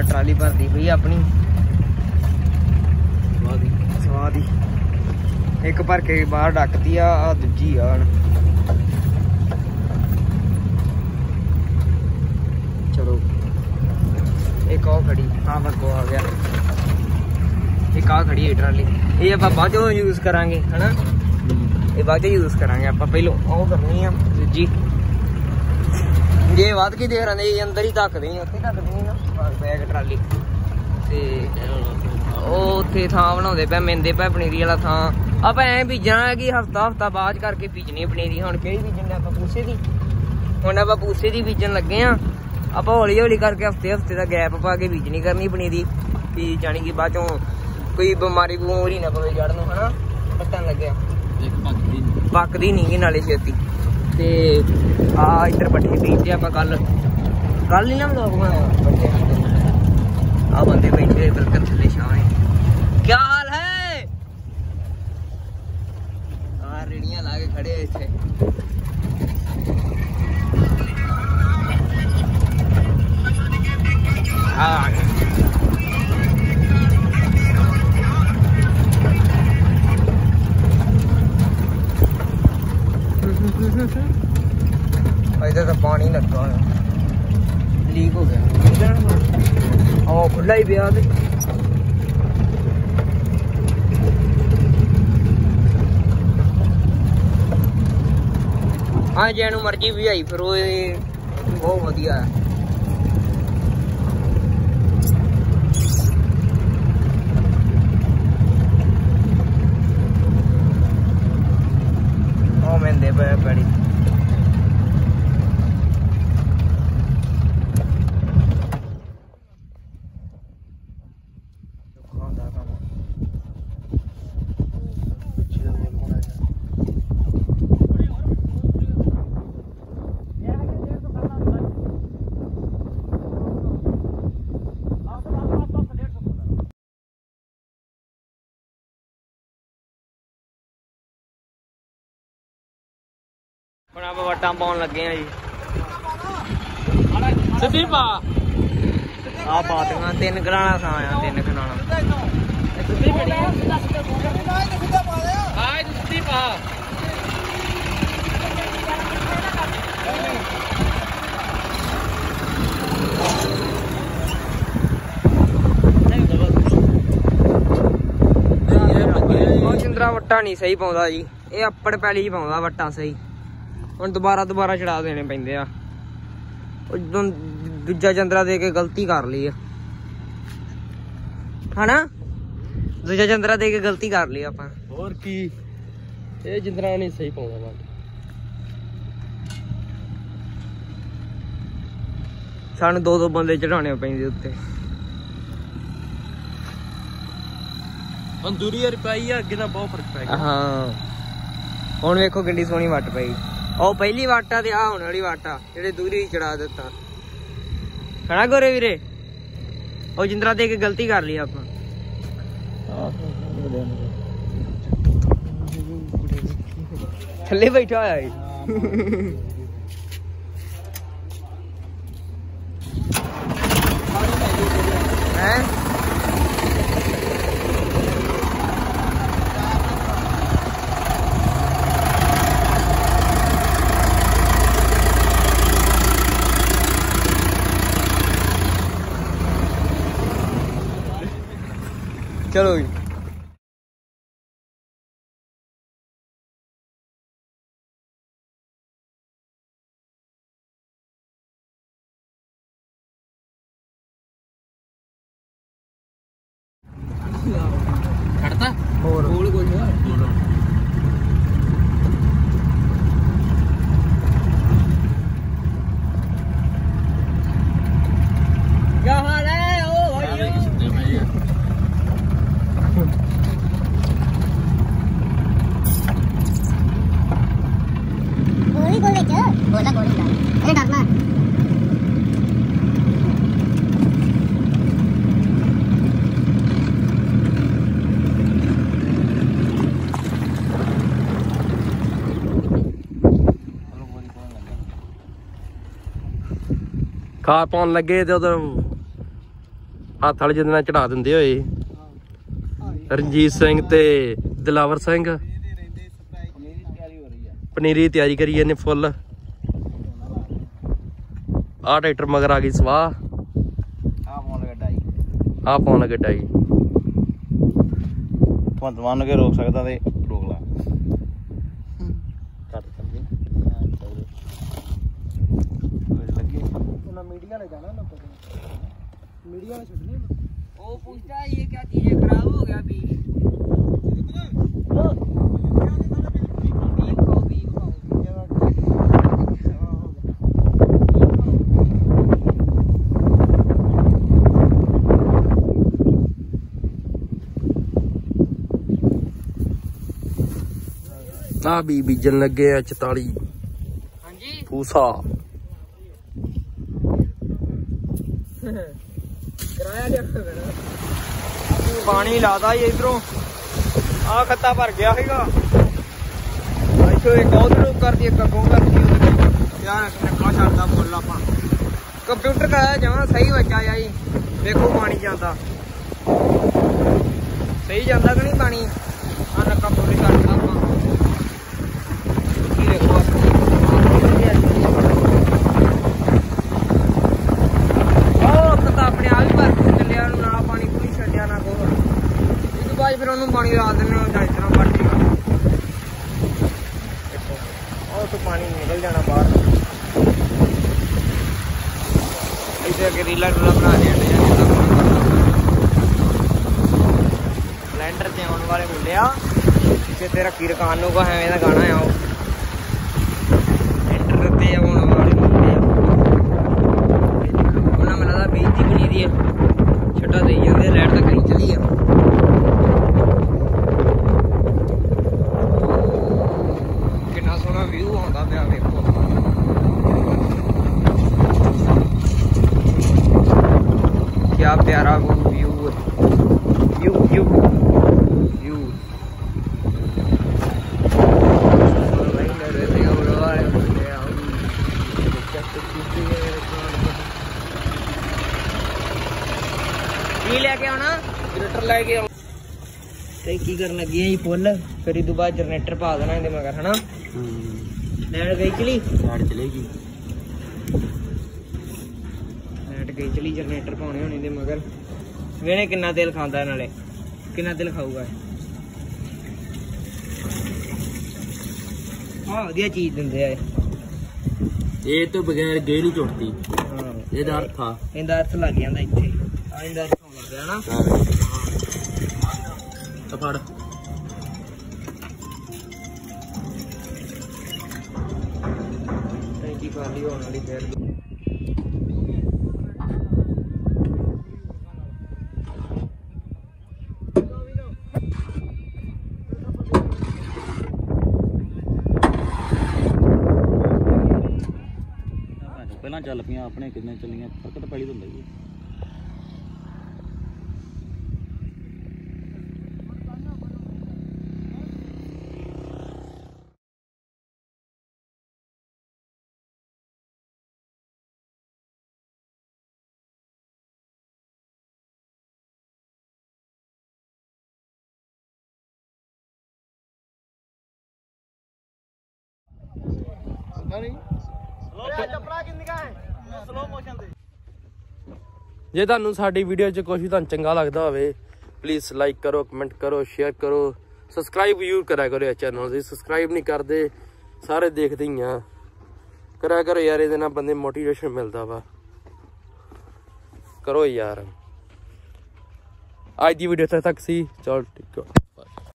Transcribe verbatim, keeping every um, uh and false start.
Trolley भरती पई अपनी स्वाद ही एक भर के बाहर डकती आ दूजी आ चलो एक और खड़ी हाँ बस आ गया एक आ खड़ी है ट्राली ये आप बाद यूज करांगे है ना ये बाद यूज करांगे आप पहलों ਉਹ करनी है दूजी जे वध के देख रहे अंदर ही धक् दी उत्थे धक् दी ना बैग ट्राली ते उत्थे थां बनाउंदे पे मिंदे पे पनीरी वाला थां ਆਪਾਂ ਐ ਬੀਜਣਾ है कि हफ्ता हफ्ता बाद करके बीजनी पनीरी ਹੁਣ ਕਿਹੜੀ ਬੀਜਣੀ ਆਪਾਂ ਪੂਸੇ ਦੀ ਹੁਣ ਆਪਾਂ ਪੂਸੇ ਦੀ ਬੀਜਣ ਲੱਗੇ ਆ ਆਪਾਂ ਹੌਲੀ ਹੌਲੀ ਕਰਕੇ ਹਫਤੇ ਹਫਤੇ ਦਾ ਗੈਪ ਪਾ ਕੇ ਬੀਜਣੀ ਕਰਨੀ ਪਨੀਰੀ ਵੀ ਜਾਣੀ ਕਿ ਬਾਅਦ ਚੋਂ ਕੋਈ ਬਿਮਾਰੀ ਬਮੂਰੀ ਨਾ ਪਵੇ ਜੜ ਨੂੰ ਹਨਾ ਪੱਟਣ ਲੱਗਿਆ ਪੱਕਦੀ ਨਹੀਂ ਗੀ ਨਾਲੇ ਛੇਤੀ ਤੇ ਆ ਇੱਧਰ ਪੱਠੇ ਬੀਜਦੇ ਆਪਾਂ ਕੱਲ ਕੱਲ ਹੀ ਨਾ ਵਲੋਗ ਬਣਾਇਆ ਪੱਠੇ ਆ ਬੰਦੇ ਬੈਠੇ ਬਿਲਕੁਲ ਥੱਲੇ ਛਾਂ ਹੈ ਕੀ ਹਾਲ ਹੈ ਆ ਰੇੜੀਆਂ ਲਾ ਕੇ ਖੜੇ ਇੱਥੇ ਆ इधर तो पानी लगा लीक हो गया और खुला ही पिया हाँ जैनू मर्जी भी आई फिर बहुत वधिया है मैंने पे बड़ी ਹੁਣ ਆਪਾਂ ਵਟਾਂ ਪਾਉਣ ਲੱਗੇ ਆ ਜੀ ਸਿੱਧੀ ਪਾ ਆ ਪਾਤੀਆਂ ਤਿੰਨ ਕਰਾਣਾ ਸਾਂ ਆ ਤਿੰਨ ਕਰਾਣਾ ਸਿੱਧੀ ਬੜੀ ਆ ਸਿੱਧਾ ਪਾ ਦੇ ਆ ਸਿੱਧੀ ਪਾ ਉਹ ਚੰਦਰਾ ਵਟਾ ਨਹੀਂ ਸਹੀ ਪਾਉਂਦਾ ਜੀ ਇਹ ਅੱਪੜ ਪੈਲੀ ਚ ਪਾਉਂਦਾ ਵਟਾ ਸਹੀ ਹੁਣ ਦੁਬਾਰਾ ਦੁਬਾਰਾ ਚੜਾ ਦੇਣੇ ਪੈਂਦੇ ਆ ਦੂਜਾ ਚੰਦਰਾ ਦੇ ਕੇ ਗਲਤੀ ਕਰ ਲਈ ਆ ਹਨਾ ਦੂਜਾ ਚੰਦਰਾ ਦੇ ਕੇ ਗਲਤੀ ਕਰ ਲਈ ਆਪਾਂ ਹੋਰ ਕੀ ਇਹ ਜਿੰਦਰਾ ਨਹੀਂ ਸਹੀ ਪਾਉਂਦਾ ਵਾ ਸਾਨੂੰ ਦੋ ਦੋ ਬੰਦੇ ਚੜਾਉਣੇ ਪੈਂਦੇ ਉੱਤੇ ਅੰਦੂਰੀ ਰੁਪਈ ਆ ਅੱਗੇ ਤਾਂ ਬਹੁਤ ਫਰਕ ਪੈ ਗਿਆ ਹਾਂ ਹੁਣ ਵੇਖੋ ਕਿੰਨੀ ਸੋਹਣੀ ਵੱਟ ਪਈ ਉਹ ਪਹਿਲੀ ਵਾਟਾ ਤੇ ਆ ਹੁਣ ਵਾਲੀ ਵਾਟਾ ਜਿਹੜੇ ਦੂਰੀ ਚੜਾ ਦਿੱਤਾ ਖੜਾ ਗੋਰੇ ਵੀਰੇ ਉਹ ਜਿੰਦਰਾ ਦੇ ਕੇ ਗਲਤੀ ਕਰ ਲਈ ਆਪਾਂ ਥੱਲੇ ਬੈਠਾ ਹੋਇਆ ਏ ਹੈ चलो जी खड़ता और बोल कुछ क्या हाल है ओ भाई बोला गोली का अरे डरना कार पाउन लगे ते उधर ਹੱਥ ਵਾਲੇ ਜਿਹਦੇ ਨਾਲ ਚੜਾ ਦਿੰਦੇ ਹੋਏ ਰਣਜੀਤ ਸਿੰਘ ਤੇ ਦਿਲਾਵਰ ਸਿੰਘ ਪਨੀਰੀ ਦੀ ਤਿਆਰੀ ਕਰੀ ਜਾਂਦੇ ਫੁੱਲ। ਆਹ ਟਰੈਕਟਰ ਮਗਰ ਆ ਗਈ ਸਵਾਹ, ਆ ਪਾਉਣ ਲੱਗਾ ਡਾਈ, ਆਹ ਪਾਉਣ ਲੱਗੇ ਡਾਈ। ਭਗਵੰਤ ਮਾਨ ਨੂੰ ਕਿ ਰੋਕ ਸਕਦਾ ਤੇ ਰੋਕ ਲਾ। मीडिया ले जाना ना, मीडिया में छुटने वो पूछता है ये क्या चीज है, खराब हो गया बीज। ਆ ਵੀ ਬੀਜਣ ਲੱਗੇ ਆ ਚਤਾਲੀ ਹਾਂਜੀ ਫੂਸਾ। ਕਿਰਾਇਆ ਲਿਆ ਪਾਣੀ ਲਾਦਾ ਜੀ ਇਧਰੋਂ, ਆ ਖੱਤਾ ਭਰ ਗਿਆ ਸੀਗਾ। ਇੱਥੋਂ ਇੱਕ ਉਧਰੋਂ ਕਰਦੀ ਇੱਕ ਅੱਗੋਂ ਕਰਦੀ ਯਾਰ ਨੱਕਾ ਛੱਡਦਾ ਫੁੱਲ। ਆਪਾਂ ਕੰਪਿਊਟਰ ਕਰਾਇਆ ਜਮਾਂ ਸਹੀ ਵੱਜਾ ਜਾ ਜੀ। ਵੇਖੋ ਪਾਣੀ ਜਾਂਦਾ ਸਹੀ ਜਾਂਦਾ ਕਿ ਨਹੀਂ ਪਾਣੀ। ਆ ਨੱਕਾ ਫੁੱਲ ਛੱਡਦਾ ਆਪਾਂ ਕੀ ਦੇਖੋ ਆਪਣੇ ਆਪ ਹੀ ਭਰ ਕੇ ਚੱਲਿਆ ਨੂੰ, ਨਾ ਪਾਣੀ ਕੋਈ ਛੱਡਿਆ ਨਾ ਕੋਈ। ਇਸ ਤੋਂ ਬਾਅਦ ਫਿਰ ਉਹਨੂੰ ਪਾਣੀ ਲਾ ਦਿੰਦੇ ਹਾਂ ਇਸ ਤਰ੍ਹਾਂ ਭਰ ਕੇ। ਉਹ ਤੋਂ ਪਾਣੀ ਨਿਕਲ ਜਾਣਾ ਬਾਹਰ। ਇੱਥੇ ਅੱਗੇ ਰੀਲਾ ਟੂਲਾ ਬਣਾ ਲਿਆ ਬਲੈਂਡਰ ਤੇ ਆਉਣ ਵਾਲੇ ਮੁੰਡੇ ਆ ਪਿੱਛੇ ਤੇ ਰੱਖੀ ਰਕਾਨ ਨੂੰ ਕੋ ਐਵੇਂ ਦਾ ਗਾਣਾ ਆ। ਉਹ ਬਲੈਂਡਰ ਤੇ ਆਉਣ ਵਾਲੇ ਮੁੰਡੇ ਆ, ਉਹਨਾਂ ਮੈਨੂੰ ਲੱਗਦਾ ਬੀਜੀ ਬਣੀ ਦੀ ਹੈ। ਛੱਟਾ ਦੇਈ ਜਾਂਦੇ, ਲਾਈਟ ਤਾਂ ਕਰੀ ਚਲੀ ਆ। ਕਿੰਨਾ ਸੋਹਣਾ ਵਿਊ ਆਉਂਦਾ ਪਿਆ ਵੇਖੋ। ਕਿਆ ਪਿਆਰਾ ਵਿਊ ਵਿਊ ਵਿਊ ਵਿਊ ਕੀ ਲੈ ਕੇ ਆਉਣਾ, ਜਨਰੇਟਰ ਲੈ ਕੇ ਆਉਣਾ ਤੇ ਕੀ ਕਰਨ ਲੱਗੀ ਆ ਜੀ ਫੁੱਲ। ਫਿਰ ਇਹ ਤੋਂ ਬਾਅਦ ਜਨਰੇਟਰ ਪਾ ਦੇਣਾ ਇਹਦੇ ਮਗਰ ਹਨਾ। ਲੈਟ ਗਈ ਚਲੀ, ਲਾਈਟ ਚਲੇਗੀ, ਲੈਟ ਗਈ ਚਲੀ। ਜਨਰੇਟਰ ਪਾਉਣੇ ਹੋਣੇ ਇਹਦੇ ਮਗਰ। ਵੇਣੇ ਕਿੰਨਾ ਤੇਲ ਖਾਂਦਾ, ਨਾਲੇ ਕਿੰਨਾ ਤੇਲ ਖਾਊਗਾ। ਹਾਂ ਵਧੀਆ ਚੀਜ਼ ਦਿੰਦੇ ਆ ਇਹ। ਇਹ ਤੋਂ ਬਗੈਰ ਗੇ ਨਹੀਂ ਝੁੱਟਦੀ। ਹਾਂ ਇਹਦਾ ਅਰਥ ਆ, ਇਹਦਾ ਅਰਥ ਲੱਗ ਜਾਂਦਾ ਇੱਥੇ। ਆ ਇਹਦਾ ਅਰਥ ਹੋਣਾ ਪਿਆ ਨਾ। ਤਾਂ ਫੜ ਟੈਂਕੀ ਖਾਲੀ ਹੋਣ ਵਾਲੀ ਫੇਰ। ਪਹਿਲਾਂ ਚੱਲ ਪਈਆਂ ਆਪਣੇ ਕਿੰਨੇ ਚੱਲੀਆਂ, ਫਰਕ ਤਾਂ ਪਹਿਲੀ ਹੁੰਦਾ ਹੀ। ਜੇ ਤੁਹਾਨੂੰ ਸਾਡੀ ਵੀਡੀਓ 'ਚ ਕੁਛ ਵੀ ਤੁਹਾਨੂੰ ਚੰਗਾ ਲੱਗਦਾ ਹੋਵੇ ਪਲੀਜ਼ ਲਾਈਕ ਕਰੋ, ਕਮੈਂਟ ਕਰੋ, ਸ਼ੇਅਰ ਕਰੋ, ਸਬਸਕ੍ਰਾਈਬ ਜ਼ਰੂਰ ਕਰਿਆ ਕਰੋ ਇਹ ਚੈਨਲ। ਜੇ ਸਬਸਕ੍ਰਾਈਬ ਨਹੀਂ ਕਰਦੇ, ਸਾਰੇ ਦੇਖਦੇ ਹੀ ਆ, ਕਰਿਆ ਕਰੋ ਯਾਰ। ਇਹਦੇ ਨਾਲ ਬੰਦੇ ਮੋਟੀਵੇਸ਼ਨ ਮਿਲਦਾ ਵਾ। ਕਰੋ ਯਾਰ। ਅੱਜ ਦੀ ਵੀਡੀਓ ਤੱਕ ਸੀ, ਚਲ ਠੀਕ ਆ।